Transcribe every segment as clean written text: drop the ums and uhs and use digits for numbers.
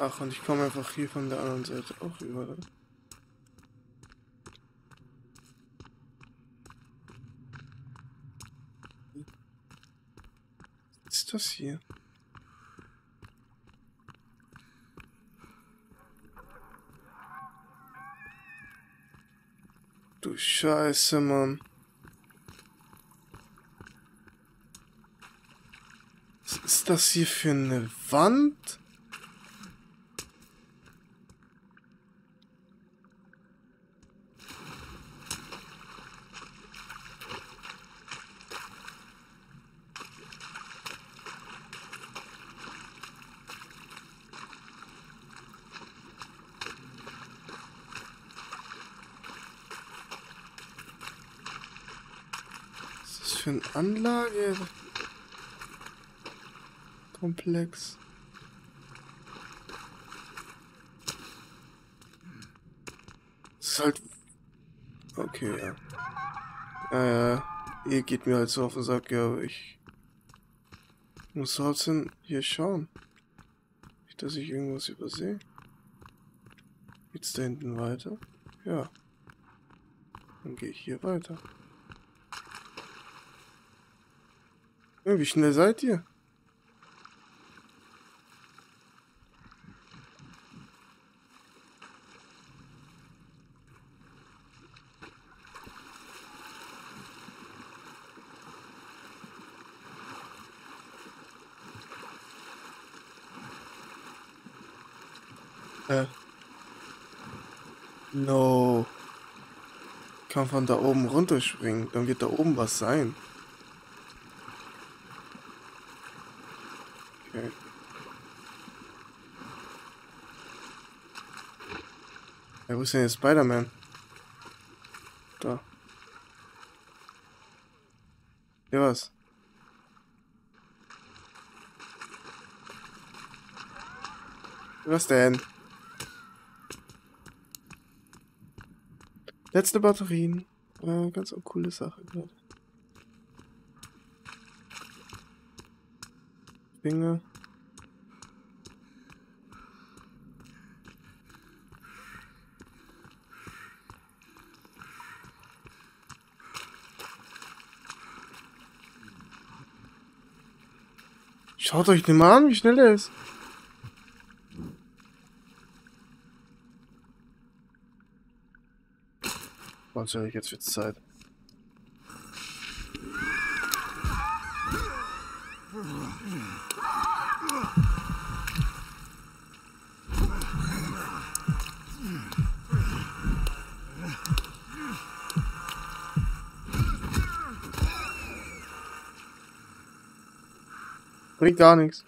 Ach, und ich komme einfach hier von der anderen Seite auch rüber. Oder? Was ist das hier? Du Scheiße, Mann. Was ist das hier für eine Wand? Was ist das für ein Anlagekomplex? Das ist halt... Okay, ja. Ihr geht mir halt so auf den Sack, ja, aber ich muss trotzdem hier schauen. Nicht, dass ich irgendwas übersehe. Geht's da hinten weiter? Ja. Dann gehe ich hier weiter. Ja, wie schnell seid ihr? No. Kann von da oben runterspringen. Dann wird da oben was sein. Okay. Ja, wo ist denn jetzt Spider-Man? Da. Ja, was? Was denn? Letzte Batterien. Ganz coole Sache gerade. Finger. Schaut euch den mal an, wie schnell er ist. Ganz ehrlich, jetzt wird's Zeit. Bringt gar nichts.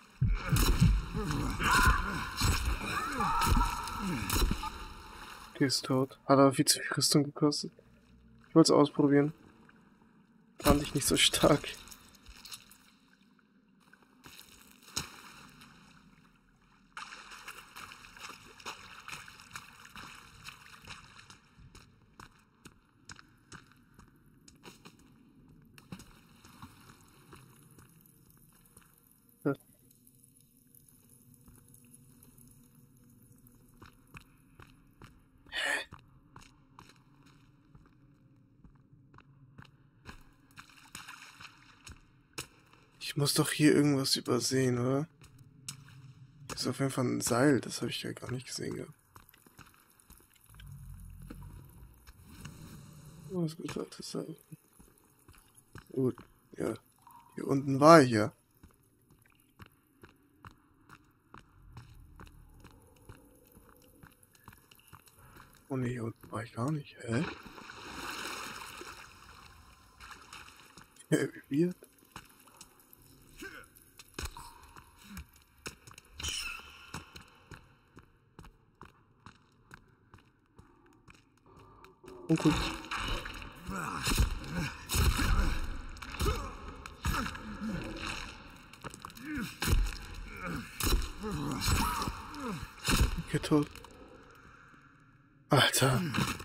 Die ist tot. Hat aber viel zu viel Rüstung gekostet. Ich wollte es ausprobieren. Fand ich nicht so stark. Ja. Ich muss doch hier irgendwas übersehen, oder? Das ist auf jeden Fall ein Seil, das habe ich ja gar nicht gesehen gehabt. Oh, das gute alte Seil. Gut, ja. Hier unten war ich ja. Oh ne, hier unten war ich gar nicht. Hä? Wie wird? Oh gut. Okay, tot. Alter.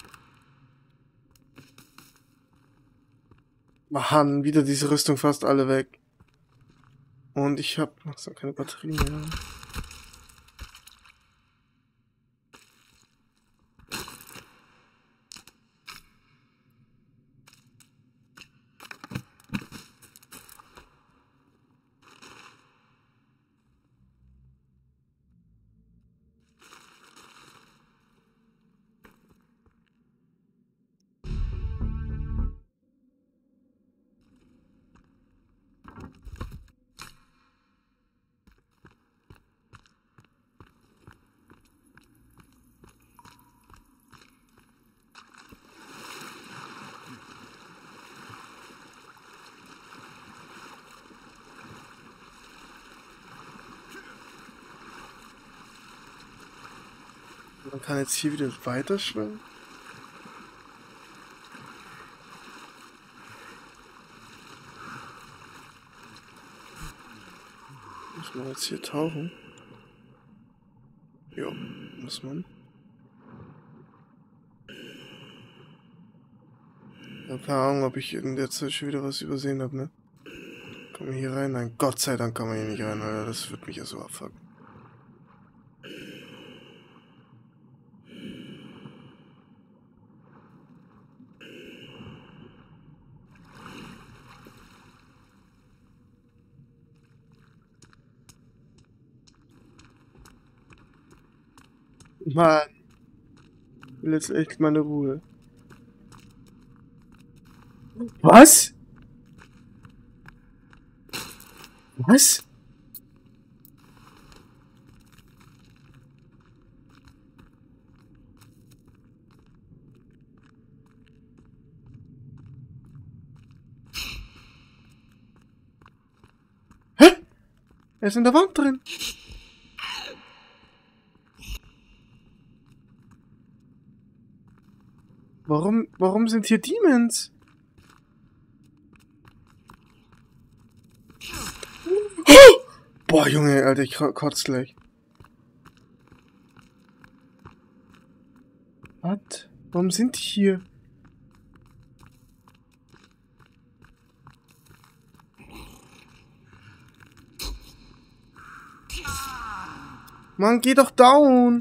Mann, wieder diese Rüstung fast alle weg. Und ich hab noch so keine Batterie mehr. Man kann jetzt hier wieder weiter schwimmen. Muss man jetzt hier tauchen? Jo, muss man. Ich habe keine Ahnung, ob ich in der Zeit schon wieder was übersehen habe, ne? Kann man hier rein? Nein, Gott sei Dank kann man hier nicht rein, Alter. Das wird mich ja so abfucken. Mann, ich will jetzt echt meine Ruhe. Was? Was? Hä? Er ist in der Wand drin. Warum sind hier Demons? Boah, Junge, Alter, ich kotze gleich. Was? Warum sind die hier? Mann, geh doch down!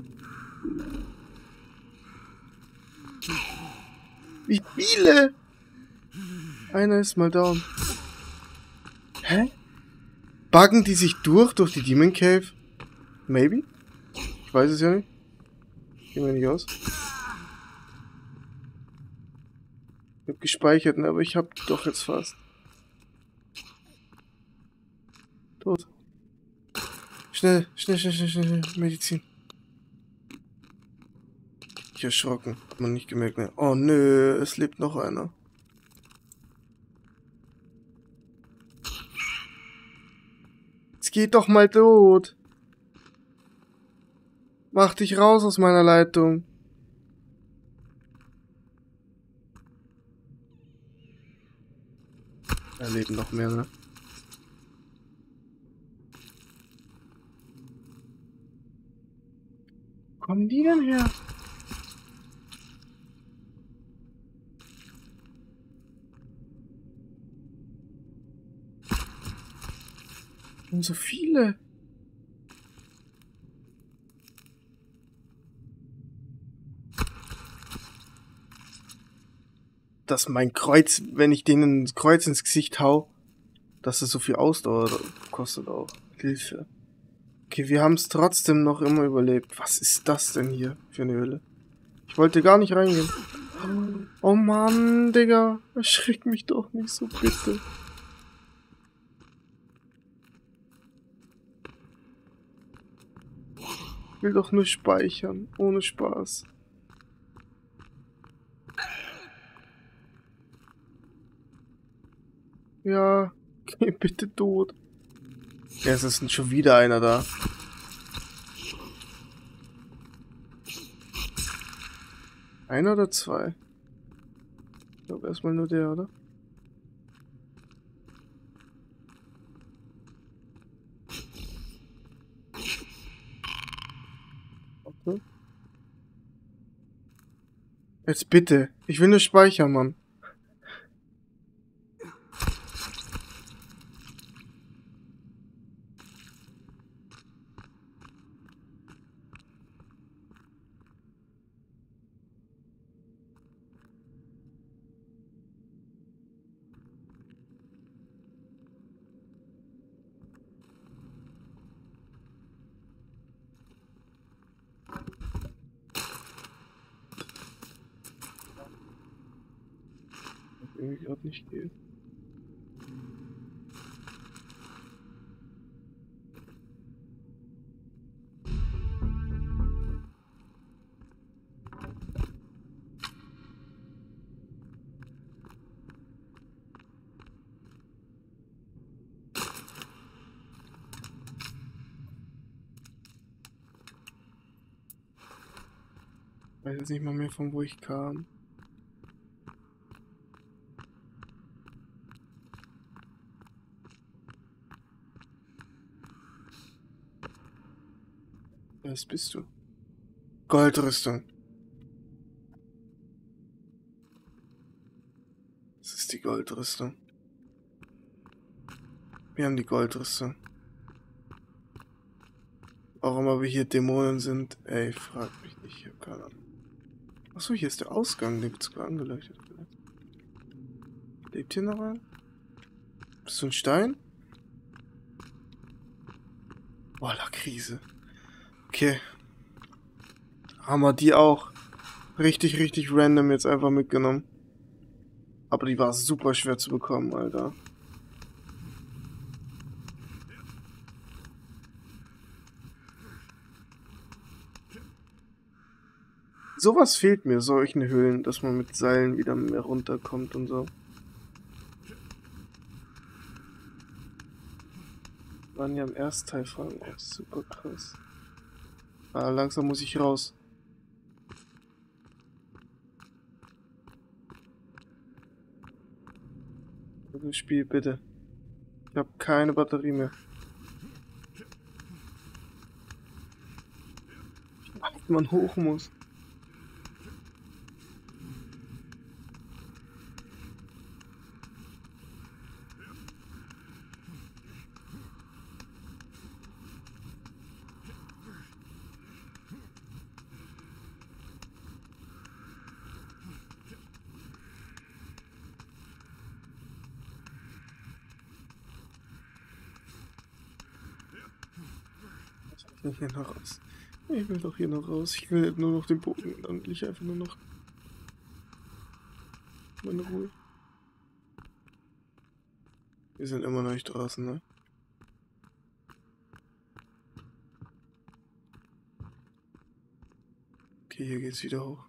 Wie viele? Einer ist mal down. Hä? Buggen die sich durch die Demon Cave? Maybe? Ich weiß es ja nicht. Gehen wir nicht aus. Ich hab gespeichert, ne? Aber ich hab die doch jetzt fast. Tot. Schnell, schnell, schnell, schnell, schnell, Medizin. Ich erschrocken. Hat man nicht gemerkt, ne? Oh nö, es lebt noch einer. Jetzt geht doch mal tot. Mach dich raus aus meiner Leitung. Da leben noch mehr, ne? Wo kommen die denn her? Und so viele. Dass mein Kreuz, wenn ich denen ein Kreuz ins Gesicht hau, dass es so viel Ausdauer kostet auch. Hilfe. Okay, wir haben es trotzdem noch immer überlebt. Was ist das denn hier für eine Höhle? Ich wollte gar nicht reingehen. Oh Mann, Digga. Erschreck mich doch nicht so, bitte. Ich will doch nur speichern. Ohne Spaß. Ja, geh bitte tot. Ja, es ist schon wieder einer da. Einer oder zwei? Ich glaube erstmal nur der, oder? Okay. Jetzt bitte. Ich will nur speichern, Mann. Irgendwie gerade nicht geht. weiß jetzt nicht mal mehr, von wo ich kam. Was bist du? Goldrüstung. Das ist die Goldrüstung. Wir haben die Goldrüstung. Warum aber hier Dämonen sind, ey, frag mich nicht, ich hab keine Ahnung. Achso, hier ist der Ausgang, der wird sogar angeleuchtet. Lebt hier noch ein? Bist du ein Stein? Boah, Krise. Okay. Haben wir die auch richtig random jetzt einfach mitgenommen. Aber die war super schwer zu bekommen, Alter. Sowas fehlt mir, solchen Höhlen, dass man mit Seilen wieder mehr runterkommt und so. Waren ja im ersten Teil Fragen auch super krass. Ah, langsam muss ich raus. Also Spiel, bitte. Ich habe keine Batterie mehr. Ich weiß, wie man hoch muss. Ich will hier noch raus. Ich will doch hier noch raus. Ich will nur noch den Bogen. Dann will ich einfach nur noch meine Ruhe. Wir sind immer noch nicht draußen, ne? Okay, hier geht's wieder hoch.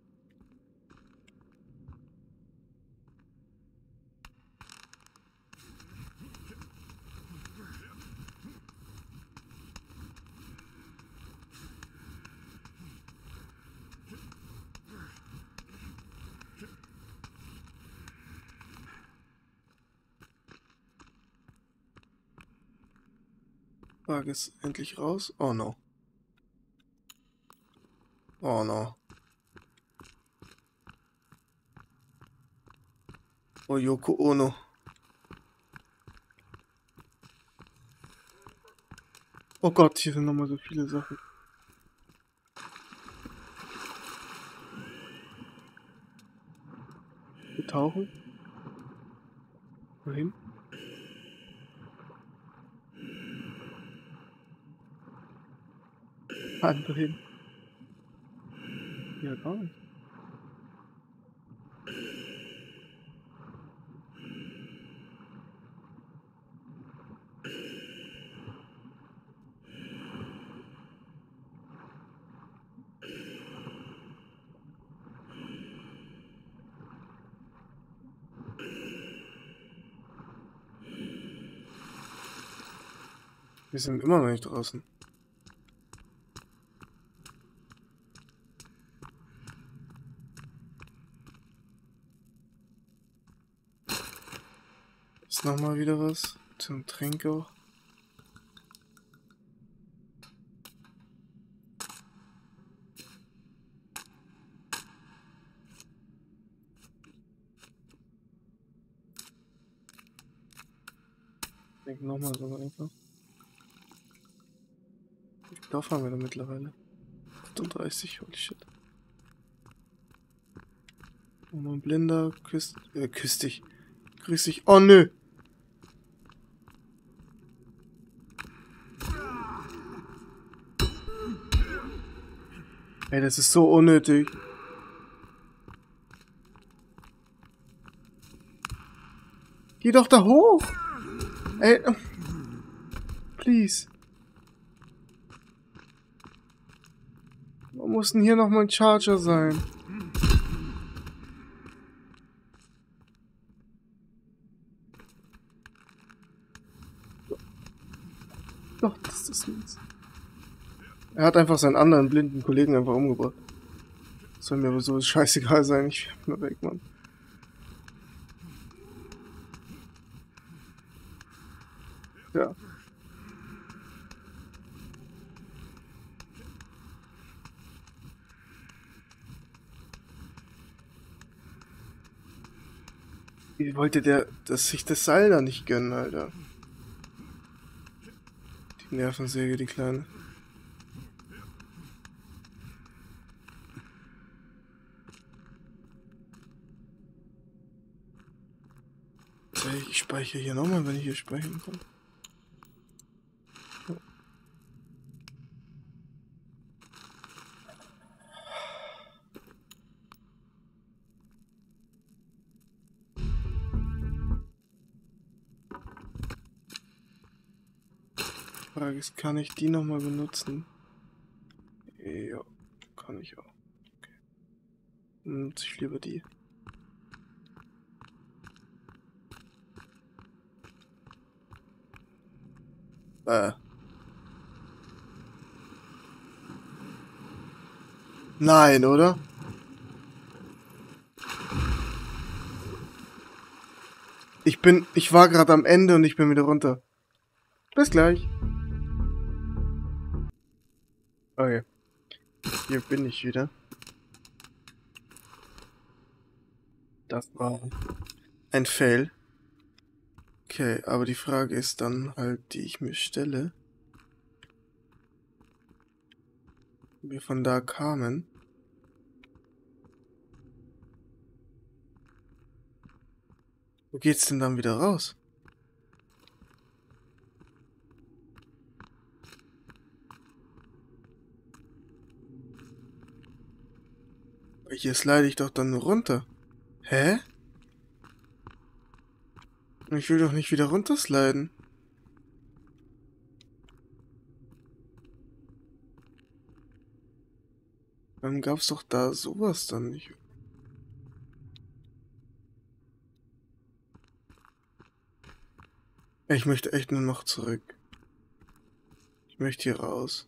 Wage es endlich raus. Oh no. Oh no. Oh Yoko Ono. Oh Gott, hier sind nochmal so viele Sachen. Wir tauchen. Wohin? Andere hin. Ja, gar nicht. Wir sind immer noch nicht draußen. Ist nochmal wieder was zum Tränke auch. Ich denke nochmal so einfach. Wie viel Dorf haben wir da mittlerweile? 38, holy shit. Oh, mein Blinder, küsst dich. Grüß dich. Oh nö! Ey, das ist so unnötig. Geh doch da hoch! Ey, please. Warum muss denn hier nochmal ein Charger sein? Doch, das ist nichts. Er hat einfach seinen anderen blinden Kollegen einfach umgebracht. Soll mir aber so scheißegal sein, ich werf nur weg, Mann. Ja. Wie wollte der, dass sich das Seil da nicht gönnen, Alter? Die Nervensäge, die Kleine. Ich speichere hier nochmal, wenn ich hier speichern kann. Die Frage ist, kann ich die nochmal benutzen? Ja, kann ich auch. Okay. Dann nutze ich lieber die. Nein, oder? Ich war gerade am Ende und ich bin wieder runter. Bis gleich. Okay. Hier bin ich wieder. Das war ein Fail. Okay, aber die Frage ist dann halt, die ich mir stelle. Wie wir von da kamen. Wo geht's denn dann wieder raus? Weil hier slide ich doch dann nur runter. Hä? Ich will doch nicht wieder runtersliden. Dann gab's doch da sowas dann nicht. Ich möchte echt nur noch zurück. Ich möchte hier raus.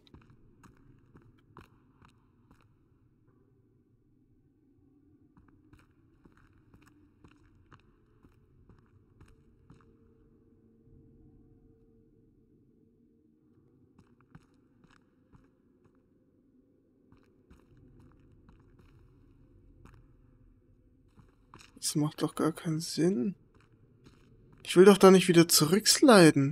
Das macht doch gar keinen Sinn. Ich will doch da nicht wieder zurücksliden.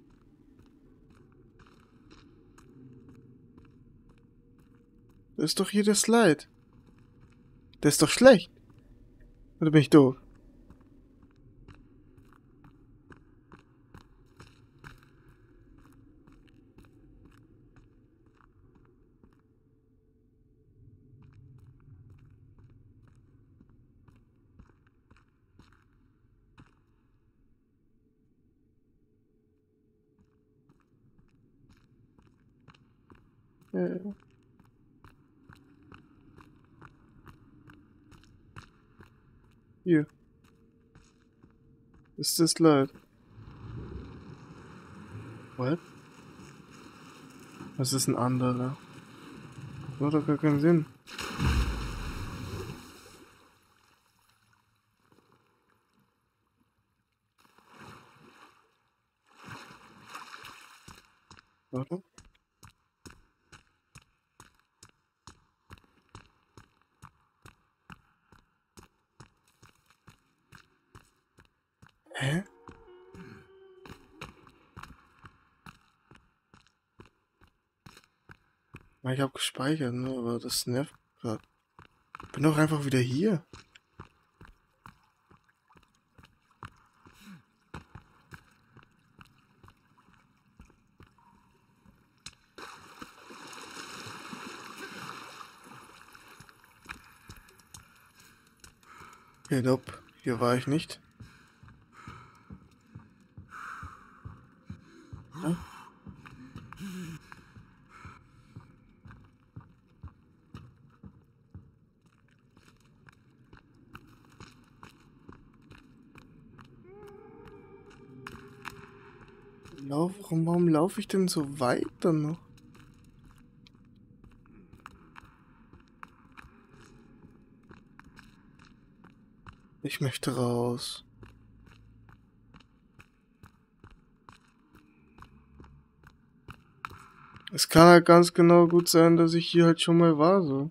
Das ist doch hier der Slide. Der ist doch schlecht. Oder bin ich doof? Ja. Hier. Ist das Slide. What? Was ist ein anderer? Das macht doch gar keinen Sinn. Warte. Hä? Ich habe gespeichert, ne? Aber das nervt gerade. Bin doch einfach wieder hier. Okay, nope. Hier war ich nicht. Ja? Warum laufe ich denn so weit dann noch? Ich möchte raus. Es kann halt ganz genau gut sein, dass ich hier halt schon mal war, so.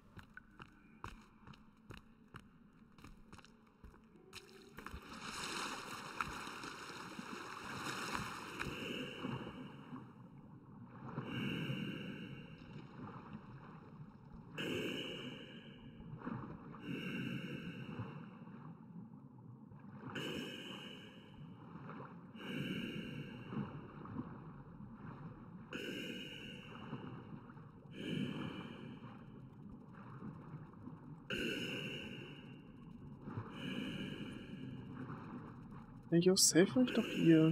Ich auch safe war ich doch hier.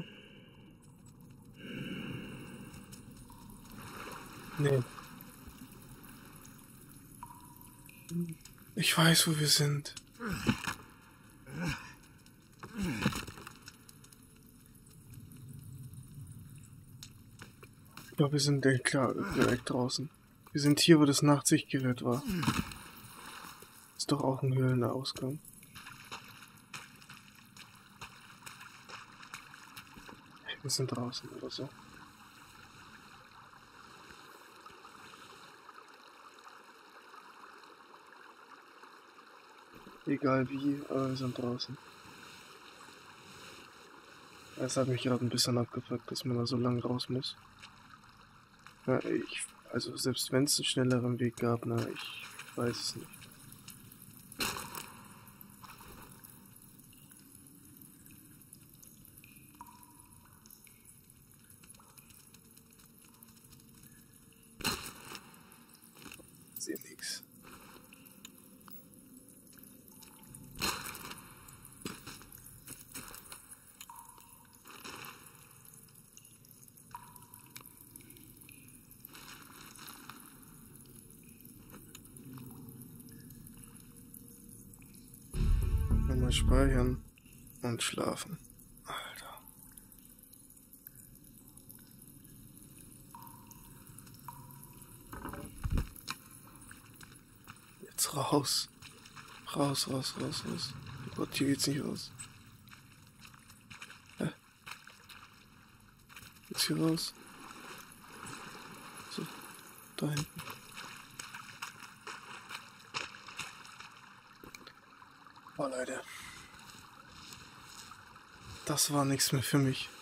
Nee. Ich weiß, wo wir sind. Ich glaube, wir sind direkt draußen. Wir sind hier, wo das Nachtsichtgerät war. Ist doch auch ein Höhlenausgang. Wir sind draußen oder so. Egal wie, aber wir sind draußen. Es hat mich gerade ein bisschen abgefuckt, dass man da so lang raus muss. Ja, also selbst wenn es einen schnelleren Weg gab, na, ich weiß es nicht. Ich sehe nichts. Mal speichern und schlafen. Alter. Jetzt raus. Raus. Oh Gott, hier geht's nicht raus. Hä? Jetzt hier raus. So, da hinten. Oh Leute. Das war nichts mehr für mich.